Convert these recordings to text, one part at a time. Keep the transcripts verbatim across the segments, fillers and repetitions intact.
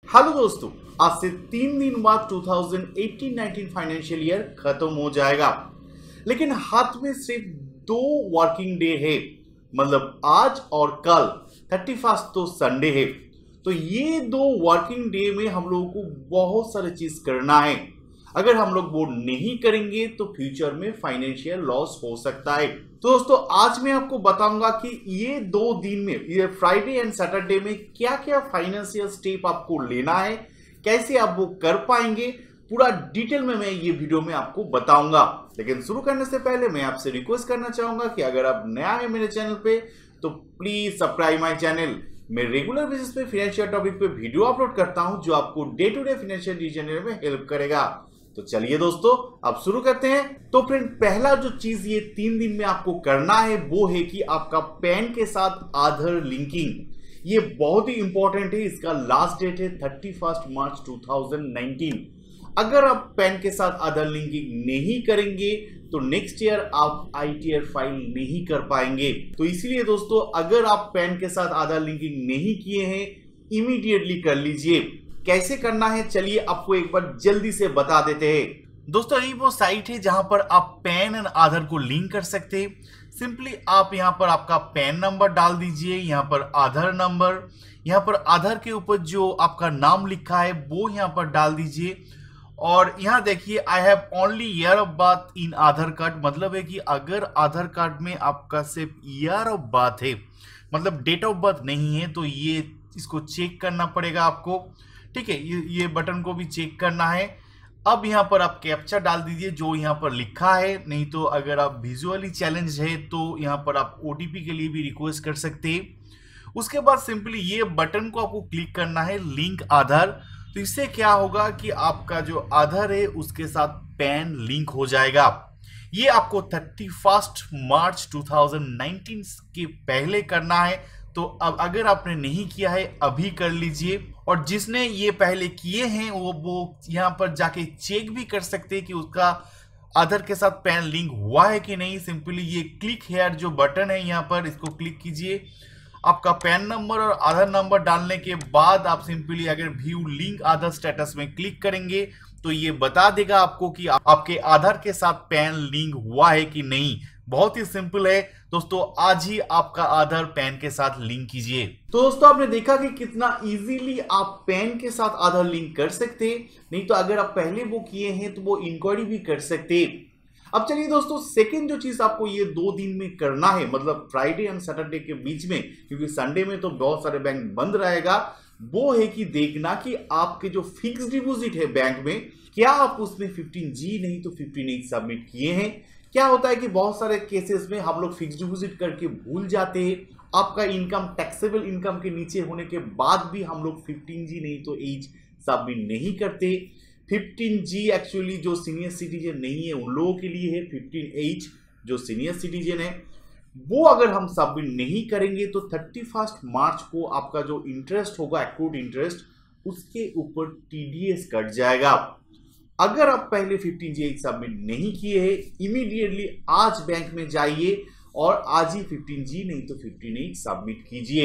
Hello दोस्तों, आज से तीन दिन बाद दो हज़ार अठारह उन्नीस फाइनेंशियल ईयर खत्म हो जाएगा, लेकिन हाथ में सिर्फ दो वर्किंग डे है। मतलब आज और कल थर्टी फर्स्ट तो संडे है। तो ये दो वर्किंग डे में हम लोगों को बहुत सारी चीज करना है। अगर हम लोग वो नहीं करेंगे तो फ्यूचर में फाइनेंशियल लॉस हो सकता है। तो दोस्तों, आज मैं आपको बताऊंगा कि ये दो दिन में, ये फ्राइडे एंड सैटरडे में क्या क्या फाइनेंशियल स्टेप आपको लेना है, कैसे आप वो कर पाएंगे, पूरा डिटेल में मैं ये वीडियो में आपको बताऊंगा। लेकिन शुरू करने से पहले मैं आपसे रिक्वेस्ट करना चाहूंगा कि अगर आप नया है मेरे चैनल पे तो प्लीज सब्सक्राइब माय चैनल। मैं रेगुलर बेसिस पे फाइनेंशियल टॉपिक पे वीडियो अपलोड करता हूं जो आपको day to day financial decision में हेल्प करेगा। तो चलिए दोस्तों, अब शुरू करते हैं। तो फ्रेंड, पहला जो चीज ये तीन दिन में आपको करना है वो है कि आपका पैन के साथ आधार लिंकिंग। ये बहुत ही इंपॉर्टेंट है। इसका लास्ट डेट है thirty first March two thousand nineteen. अगर आप पैन के साथ आधार लिंकिंग नहीं करेंगे तो नेक्स्ट ईयर आप आई टी आर फाइल नहीं कर पाएंगे। तो इसलिए दोस्तों, अगर आप पैन के साथ आधार लिंकिंग नहीं किए हैं, इमीडिएटली कर लीजिए। कैसे करना है चलिए आपको एक बार जल्दी से बता देते हैं। दोस्तों, यही वो साइट है जहां पर आप पैन एंड आधार को लिंक कर सकते हैं। सिंपली आप यहां पर आपका पैन नंबर डाल दीजिए, यहां पर आधार नंबर, यहां पर आधार के ऊपर जो आपका नाम लिखा है वो यहां पर डाल दीजिए। और यहां देखिए, I have only year of birth in Aadhaar card. मतलब है कि अगर आधार कार्ड में आपका सिर्फ ईयर ऑफ बर्थ है, मतलब डेट ऑफ बर्थ नहीं है, तो ये इसको चेक करना पड़ेगा आपको। ठीक है, ये ये बटन को भी चेक करना है। अब यहाँ पर आप कैप्चा डाल दीजिए जो यहाँ पर लिखा है। नहीं तो अगर आप विजुअली चैलेंज है तो यहाँ पर आप ओ टी पी के लिए भी रिक्वेस्ट कर सकते हैं। उसके बाद सिंपली ये बटन को आपको क्लिक करना है, लिंक आधार। तो इससे क्या होगा कि आपका जो आधार है उसके साथ पैन लिंक हो जाएगा। ये आपको thirty first March two thousand nineteen के पहले करना है। तो अब अगर आपने नहीं किया है अभी कर लीजिए। और जिसने ये पहले किए हैं वो वो यहाँ पर जाके चेक भी कर सकते हैं कि उसका आधार के साथ पैन लिंक हुआ है कि नहीं। सिंपली ये क्लिक हेयर जो बटन है यहाँ पर, इसको क्लिक कीजिए। आपका पैन नंबर और आधार नंबर डालने के बाद आप सिंपली अगर व्यू लिंक आधार स्टेटस में क्लिक करेंगे तो ये बता देगा आपको कि आपके आधार के साथ पैन लिंक हुआ है कि नहीं। बहुत ही सिंपल है दोस्तों, आज ही आपका आधार पैन के साथ लिंक कीजिए। तो दोस्तों, आपने देखा कि कितना इजीली आप पैन के साथ आधार लिंक कर सकते हैं। नहीं तो अगर आप पहले वो किए हैं तो वो इंक्वायरी भी कर सकते हैं। अब चलिए दोस्तों, सेकंड जो चीज आपको ये दो दिन में करना है, मतलब फ्राइडे एंड सैटरडे के बीच में, क्योंकि संडे में तो बहुत सारे बैंक बंद रहेगा, वो है कि देखना कि आपके जो फिक्स डिपॉजिट है बैंक में, क्या आप उसमें फिफ्टीन जी नहीं तो फिफ्टीन एच सबमिट किए हैं। क्या होता है कि बहुत सारे केसेस में हम लोग फिक्स डिपॉजिट करके भूल जाते हैं। आपका इनकम टैक्सेबल इनकम के नीचे होने के बाद भी हम लोग फिफ्टीन जी नहीं तो एज सबमिट नहीं करते। फिफ्टीन जी एक्चुअली जो सीनियर सिटीजन नहीं है उन लोगों के लिए है। फिफ्टीन एच जो सीनियर सिटीजन है वो अगर हम सबमिट नहीं करेंगे तो थर्टी फर्स्ट मार्च को आपका जो इंटरेस्ट होगा, एक्रूड इंटरेस्ट, उसके ऊपर टी डी एस कट जाएगा। अगर आप पहले फिफ्टीन जी एच सबमिट नहीं किए हैं, इमीडिएटली आज बैंक में जाइए और आज ही फिफ्टीन जी नहीं तो फिफ्टीन एच सबमिट कीजिए।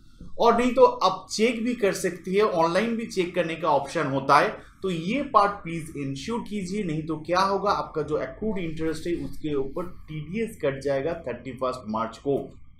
और नहीं तो आप चेक भी कर सकते हैं, ऑनलाइन भी चेक करने का ऑप्शन होता है। तो ये पार्ट प्लीज इंश्योर कीजिए, नहीं तो क्या होगा, आपका जो एक्रूड इंटरेस्ट है उसके ऊपर टी डी एस कट जाएगा थर्टी फर्स्ट मार्च को।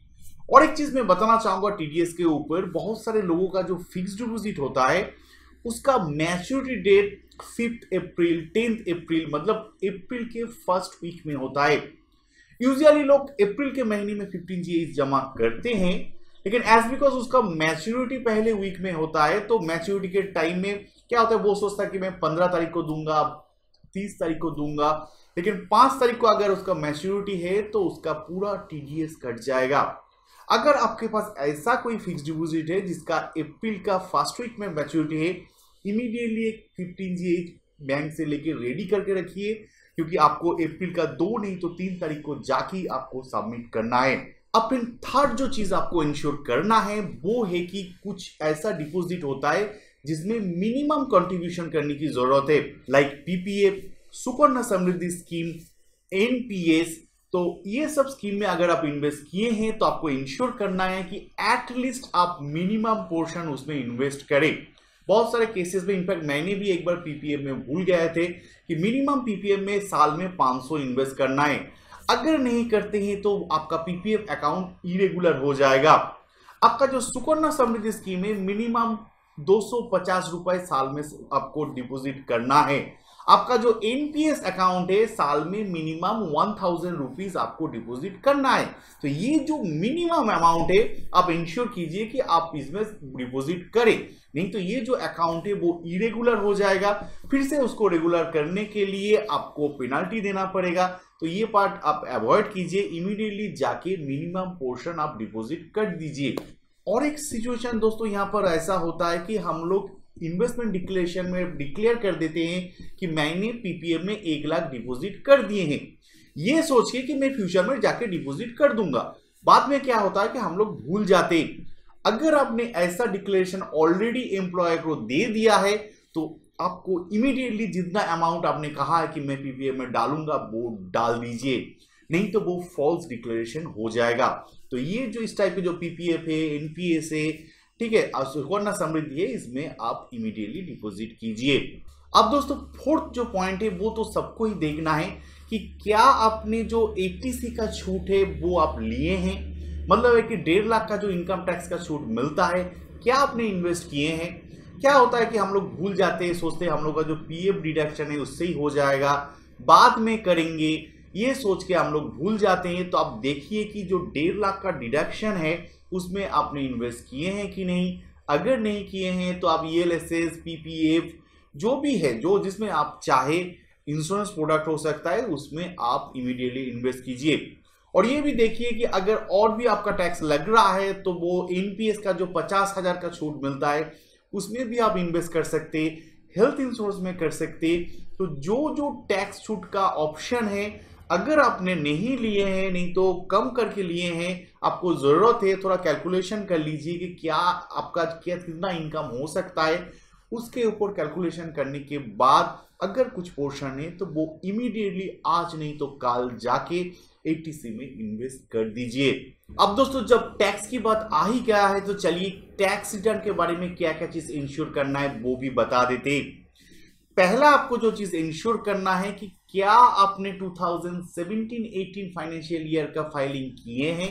और एक चीज मैं बताना चाहूंगा, टी डी एस के ऊपर बहुत सारे लोगों का जो फिक्स डिपॉजिट होता है उसका maturity date fifth April, tenth April, मतलब अप्रैल के फर्स्ट वीक में होता है। यूजुअली लोग अप्रैल के महीने में फिफ्टीन जी एच जमा करते हैं, लेकिन एज बिकॉज उसका मैच्योरिटी पहले वीक में होता है तो मैच्योरिटी के टाइम में क्या होता है, वो सोचता है कि मैं पंद्रह तारीख को दूंगा, तीस तारीख को दूंगा, लेकिन पांच तारीख को अगर उसका मैच्योरिटी है तो उसका पूरा टी डी एस कट जाएगा। अगर आपके पास ऐसा कोई फिक्स डिपॉजिट है जिसका अप्रैल का फर्स्ट वीक में मैच्योरिटी है, इमीडिएटली एक फिफ्टीन जी एच बैंक से लेके रेडी करके रखिए, क्योंकि आपको अप्रैल का दो नहीं तो तीन तारीख को जाके आपको सबमिट करना है। अब फिर थर्ड जो चीज आपको इंश्योर करना है वो है कि कुछ ऐसा डिपॉजिट होता है जिसमें मिनिमम कंट्रीब्यूशन करने की जरूरत है, like P P F, Sukanya Samriddhi scheme, N P S. तो ये सब स्कीम में अगर आप इन्वेस्ट किए हैं तो आपको इंश्योर करना है कि एटलीस्ट आप मिनिमम पोर्शन उसमें इन्वेस्ट करें। बहुत सारे केसेस में, इनफैक्ट मैंने भी एक बार पीपीएफ में भूल गए थे कि मिनिमम पीपीएफ में साल में पाँच सौ इन्वेस्ट करना है। अगर नहीं करते हैं तो आपका पीपीएफ अकाउंट इरेगुलर हो जाएगा। आपका जो सुकन्या समृद्धि स्कीम है मिनिमम दो सौ पचास रुपए साल में आपको डिपॉजिट करना है। आपका जो एनपीएस अकाउंट है साल में मिनिमम वन थाउजेंड रुपीज आपको डिपॉजिट करना है। तो ये जो मिनिमम अमाउंट है आप इंश्योर कीजिए कि आप इसमें डिपॉजिट करें, नहीं तो ये जो अकाउंट है वो इरेगुलर हो जाएगा। फिर से उसको रेगुलर करने के लिए आपको पेनाल्टी देना पड़ेगा। तो ये पार्ट आप अवॉइड कीजिए, इमीडिएटली जाके मिनिमम पोर्शन आप डिपॉजिट कर दीजिए। और एक सिचुएशन दोस्तों यहाँ पर ऐसा होता है कि हम लोग इन्वेस्टमेंट डिक्लेरेशन में डिक्लेयर कर देते हैं कि मैंने पीपीएफ में एक लाख डिपॉजिट कर दिए हैं, ये सोच के कि मैं फ्यूचर में जाके डिपॉजिट कर दूंगा। बाद में क्या होता है कि हम लोग भूल जाते हैं। अगर आपने ऐसा डिक्लेरेशन ऑलरेडी एम्प्लॉयर को दे दिया है तो आपको इमीडिएटली जितना अमाउंट आपने कहा है कि मैं पीपीएफ में डालूंगा वो डाल दीजिए, नहीं तो वो फॉल्स डिक्लेरेशन हो जाएगा। तो ये जो इस टाइप के जो पीपीएफ है, एनपीएस है, ठीक है, सुकन्या समृद्धि है, इसमें आप इमीडिएटली डिपॉजिट कीजिए। अब दोस्तों फोर्थ जो पॉइंट है वो तो सबको ही देखना है कि क्या आपने जो एटीसी का छूट है वो आप लिए हैं, मतलब है कि डेढ़ लाख का जो इनकम टैक्स का छूट मिलता है क्या आपने इन्वेस्ट किए हैं। क्या होता है कि हम लोग भूल जाते हैं, सोचते हैं हम लोग का जो पीएफ डिडक्शन है उससे ही हो जाएगा, बाद में करेंगे, ये सोच के हम लोग भूल जाते हैं। तो आप देखिए कि जो डेढ़ लाख का डिडक्शन है उसमें आपने इन्वेस्ट किए हैं कि नहीं। अगर नहीं किए हैं तो आप ईएलएसएस, पीपीएफ जो भी है, जो जिसमें आप चाहे इंश्योरेंस प्रोडक्ट हो सकता है, उसमें आप इमीडिएटली इन्वेस्ट कीजिए। और ये भी देखिए कि अगर और भी आपका टैक्स लग रहा है तो वो एनपीएस का जो पचास हजार का छूट मिलता है उसमें भी आप इन्वेस्ट कर सकते, हेल्थ इंश्योरेंस में कर सकते। तो जो जो टैक्स छूट का ऑप्शन है अगर आपने नहीं लिए हैं, नहीं तो कम करके लिए हैं, आपको जरूरत है, थोड़ा कैलकुलेशन कर लीजिए कि क्या आपका क्या कितना इनकम हो सकता है। उसके ऊपर कैलकुलेशन करने के बाद अगर कुछ पोर्शन है तो वो इमीडिएटली आज नहीं तो कल जाके एटीसी में इन्वेस्ट कर दीजिए। अब दोस्तों जब टैक्स की बात आ ही गया है तो चलिए टैक्स रिटर्न के बारे में क्या क्या चीज इंश्योर करना है वो भी बता देते। पहला आपको जो चीज इंश्योर करना है कि क्या आपने दो हज़ार सत्रह अठारह फाइनेंशियल ईयर का फाइलिंग किए हैं।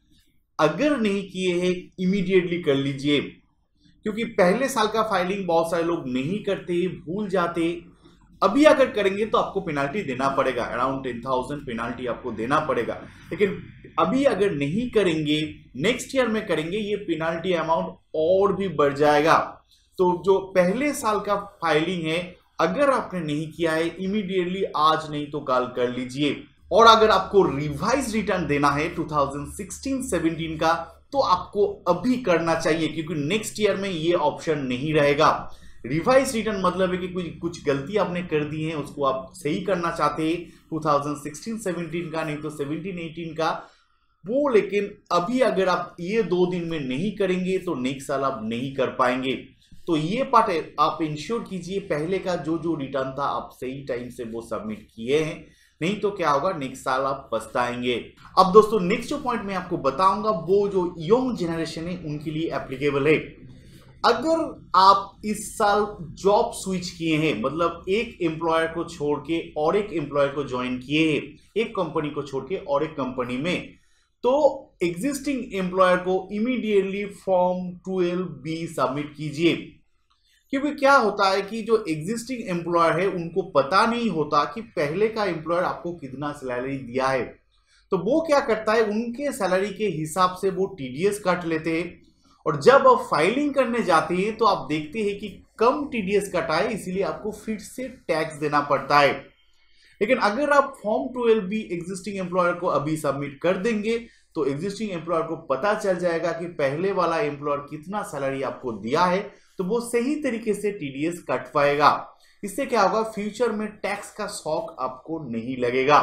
अगर नहीं किए हैं इमीडिएटली कर लीजिए, क्योंकि पहले साल का फाइलिंग बहुत सारे लोग नहीं करते, भूल जाते। अभी अगर करेंगे तो आपको पेनाल्टी देना पड़ेगा, अराउंड टेन थाउजेंड पेनाल्टी आपको देना पड़ेगा। लेकिन अभी अगर नहीं करेंगे, नेक्स्ट ईयर में करेंगे, ये पेनाल्टी अमाउंट और भी बढ़ जाएगा। तो जो पहले साल का फाइलिंग है अगर आपने नहीं किया है इमीडिएटली आज नहीं तो कल कर लीजिए। और अगर आपको रिवाइज रिटर्न देना है दो हज़ार सोलह सत्रह का तो आपको अभी करना चाहिए, क्योंकि नेक्स्ट ईयर में ये ऑप्शन नहीं रहेगा। रिवाइज रिटर्न मतलब है कि कुछ कुछ गलती आपने कर दी है उसको आप सही करना चाहते हैं दो हज़ार सोलह सत्रह का, नहीं तो सत्रह अठारह का वो। लेकिन अभी अगर आप ये दो दिन में नहीं करेंगे तो नेक्स्ट साल आप नहीं कर पाएंगे। तो ये पार्ट आप इंश्योर कीजिए, पहले का जो जो रिटर्न था आप सही टाइम से वो सबमिट किए हैं, नहीं तो क्या होगा नेक्स्ट साल आप पछताएंगे। अब दोस्तों नेक्स्ट जो पॉइंट मैं आपको बताऊंगा वो जो यंग जनरेशन है उनके लिए एप्लीकेबल है। अगर आप इस साल जॉब स्विच किए हैं, मतलब एक एम्प्लॉयर को छोड़ के और एक एम्प्लॉयर को ज्वाइन किए हैं, एक कंपनी को छोड़ के और एक कंपनी में, तो एग्जिस्टिंग एम्प्लॉयर को immediately form twelve B submit कीजिए। क्योंकि क्या होता है कि जो एग्जिस्टिंग एम्प्लॉयर है उनको पता नहीं होता कि पहले का एम्प्लॉयर आपको कितना सैलरी दिया है। तो वो क्या करता है, उनके सैलरी के हिसाब से वो टीडीएस काट लेते हैं, और जब आप फाइलिंग करने जाते हैं तो आप देखते हैं कि कम टीडीएस कटा है, इसीलिए आपको फिर से टैक्स देना पड़ता है। लेकिन अगर आप form twelve B existing employer को अभी सबमिट कर देंगे तो एग्जिस्टिंग एम्प्लॉयर को पता चल जाएगा कि पहले वाला एम्प्लॉयर कितना सैलरी आपको दिया है, तो वो सही तरीके से टीडीएस कट पाएगा। इससे क्या होगा, फ्यूचर में टैक्स का शॉक आपको नहीं लगेगा।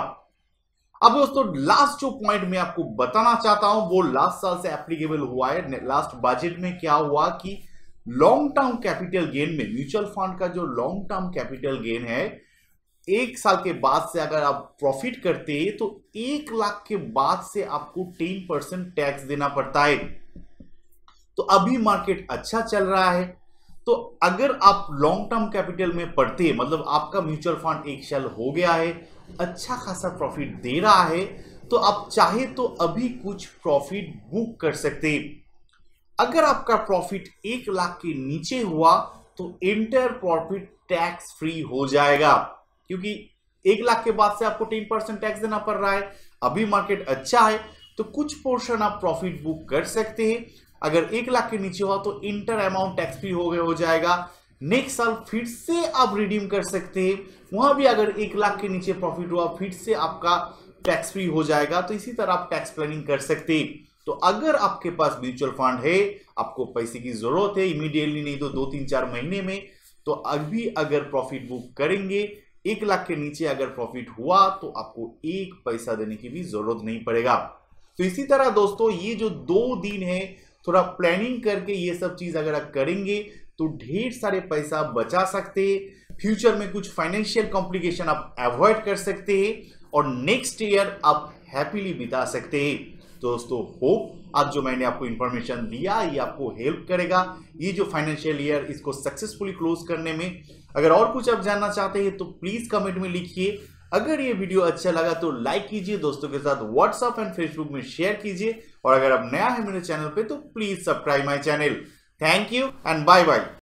अब दोस्तों लास्ट जो पॉइंट मैं आपको बताना चाहता हूं वो लास्ट साल से एप्लीकेबल हुआ है। लास्ट बजट में क्या हुआ कि लॉन्ग टर्म कैपिटल गेन में, म्यूचुअल फंड का जो लॉन्ग टर्म कैपिटल गेन है, एक साल के बाद से अगर आप प्रॉफिट करते हैं तो एक लाख के बाद से आपको टेन परसेंट टैक्स देना पड़ता है। तो अभी मार्केट अच्छा चल रहा है तो अगर आप लॉन्ग टर्म कैपिटल में पढ़ते हैं, मतलब आपका म्यूचुअल फंड एक साल हो गया है, अच्छा खासा प्रॉफिट दे रहा है, तो आप चाहे तो अभी कुछ प्रॉफिट बुक कर सकते हैं। अगर आपका प्रॉफिट एक लाख के नीचे हुआ तो इंटर प्रॉफिट टैक्स फ्री हो जाएगा, क्योंकि एक लाख के बाद से आपको टेन परसेंट टैक्स देना पड़ रहा है। अभी मार्केट अच्छा है तो कुछ पोर्शन आप प्रॉफिट बुक कर सकते हैं। अगर एक लाख के नीचे हुआ तो इंटर अमाउंट टैक्स फ्री हो गया हो जाएगा। नेक्स्ट साल फिर से आप रिडीम कर सकते हैं, वहां भी अगर एक लाख के नीचे प्रॉफिट हुआ फिर से आपका टैक्स फ्री हो जाएगा। तो इसी तरह आप टैक्स प्लानिंग कर सकते हैं। तो अगर आपके पास म्यूचुअल फंड है, आपको पैसे की जरूरत है इमीडिएटली, नहीं तो दो तीन चार महीने में, तो अभी अगर प्रॉफिट बुक करेंगे, एक लाख के नीचे अगर प्रॉफिट हुआ तो आपको एक पैसा देने की भी जरूरत नहीं पड़ेगा। तो इसी तरह दोस्तों, ये जो दो दिन है, थोड़ा प्लानिंग करके ये सब चीज अगर आप करेंगे तो ढेर सारे पैसा बचा सकते हैं। फ्यूचर में कुछ फाइनेंशियल कॉम्प्लिकेशन आप अवॉइड कर सकते हैं और नेक्स्ट ईयर आप हैप्पीली बिता सकते हैं। दोस्तों, होप आज जो मैंने आपको इंफॉर्मेशन दिया ये आपको हेल्प करेगा ये जो फाइनेंशियल ईयर इसको सक्सेसफुली क्लोज करने में। अगर और कुछ आप जानना चाहते हैं तो प्लीज कमेंट में लिखिए। अगर ये वीडियो अच्छा लगा तो लाइक कीजिए, दोस्तों के साथ व्हाट्सएप एंड फेसबुक में शेयर कीजिए, और अगर आप नया है मेरे चैनल पे तो please subscribe my channel. Thank you and bye bye.